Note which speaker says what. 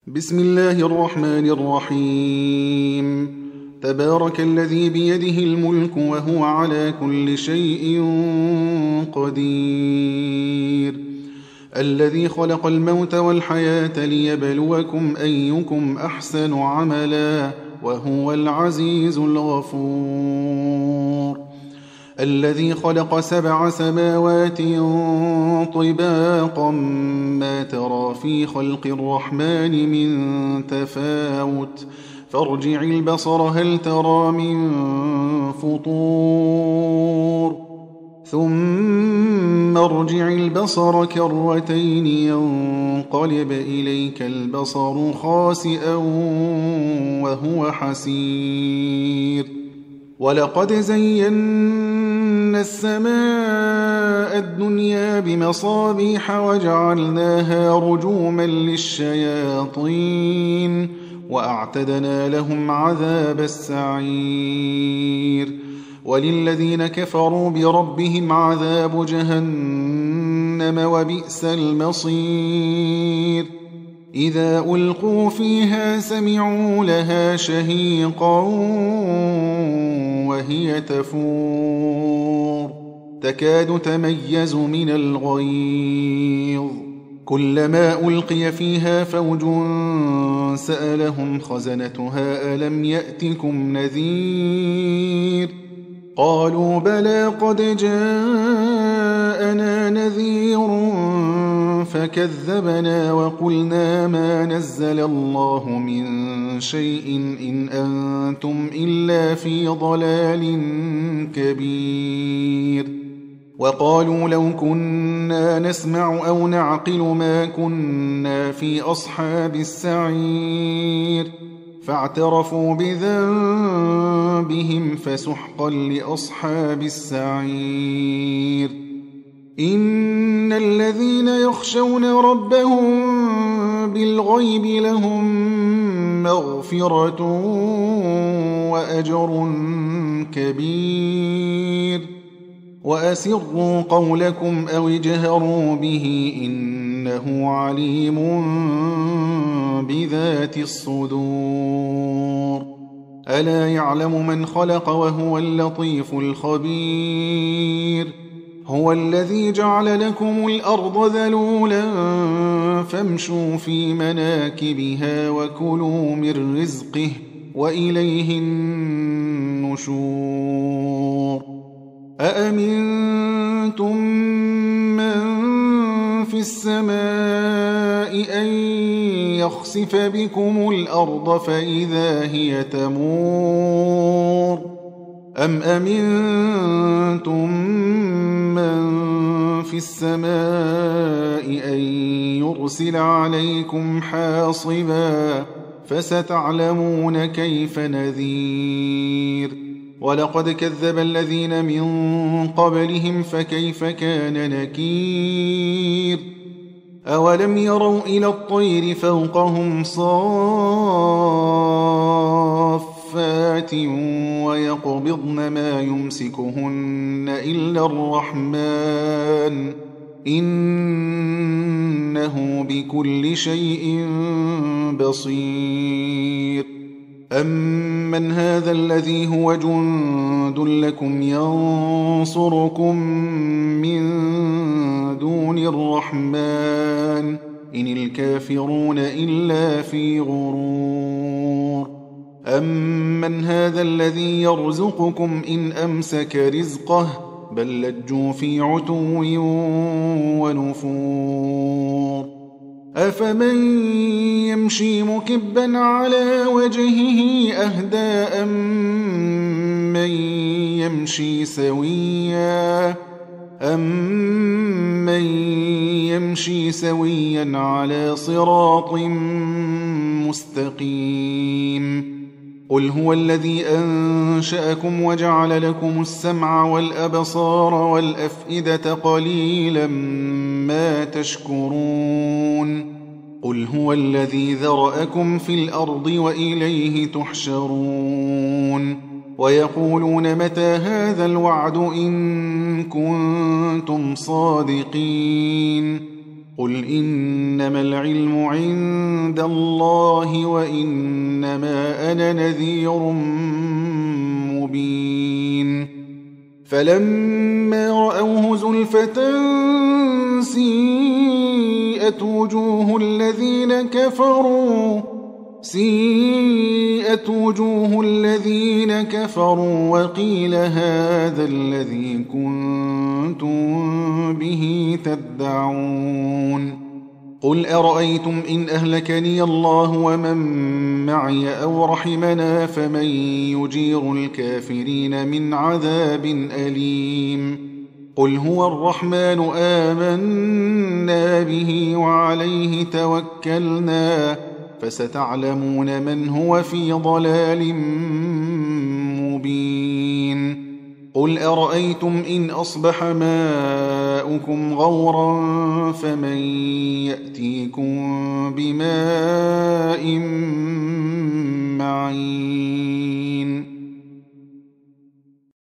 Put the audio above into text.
Speaker 1: بسم الله الرحمن الرحيم. تبارك الذي بيده الملك وهو على كل شيء قدير، الذي خلق الموت والحياة ليبلوكم أيكم أحسن عملا وهو العزيز الغفور، الذي خلق 7 سماوات طباقا ما ترى في خلق الرحمن من تفاوت فارجع البصر هل ترى من فطور ثم ارجع البصر كرتين ينقلب إليك البصر خاسئا وهو حسير. ولقد زينا السماء الدنيا بمصابيح وجعلناها رجوما للشياطين وأعتدنا لهم عذاب السعير. وللذين كفروا بربهم عذاب جهنم وبئس المصير. إذا ألقوا فيها سمعوا لها شهيقا وهي تفور تكاد تميز من الغيظ، كلما ألقي فيها فوج سألهم خزنتها ألم يأتكم نذير؟ قالوا بلى قد جاءنا نذير فكذبنا وقلنا ما نزل الله من شيء إن أنتم إلا في ضلال كبير. وقالوا لو كنا نسمع أو نعقل ما كنا في أصحاب السعير فاعترفوا بذنبهم فسحقا لأصحاب السعير. إن الذين يخشون ربهم بالغيب لهم مغفرة وأجر كبير. وأسروا قولكم أو اجهروا به إنه عليم بذات الصدور. ألا يعلم من خلق وهو اللطيف الخبير. هو الذي جعل لكم الأرض ذلولا فامشوا في مناكبها وكلوا من رزقه وإليه النشور. أأمنتم من في السماء أن يخسف بكم الأرض فإذا هي تمور أم أمنتم من في السماء أن يرسل عليكم حاصبا فستعلمون كيف نذير. ولقد كذب الذين من قبلهم فكيف كان نكير. أولم يروا إلى الطير فوقهم صافات ويقبضن ما يمسكهن إلا الرحمن إنه بكل شيء بصير. أمن هذا الذي هو جند لكم ينصركم من دون الرحمن إن الكافرون إلا في غرور. أمن هذا الذي يرزقكم إن أمسك رزقه بل لجوا في عتو ونفور. أفمن يمشي مكبا على وجهه أهدى أمن يمشي سويا على صراط مستقيم. قل هو الذي أنشأكم وجعل لكم السمع والأبصار والأفئدة قليلا ما تشكرون. قل هو الذي ذرأكم في الأرض وإليه تحشرون. ويقولون متى هذا الوعد إن كنتم صادقين قل إنما العلم عند الله وإنما أنا نذير مبين فلما رأوه زلفة سيئت وجوه الذين كفروا وقيل هذا الذي كنتم به تدعون قل أرأيتم إن أهلكني الله ومن معي أو رحمنا فمن يجير الكافرين من عذاب أليم قل هو الرحمن آمنا به وعليه توكلنا فستعلمون من هو في ضلال مبين قل أرأيتم إن أصبح ماؤكم غورا فمن يأتيكم بماء معين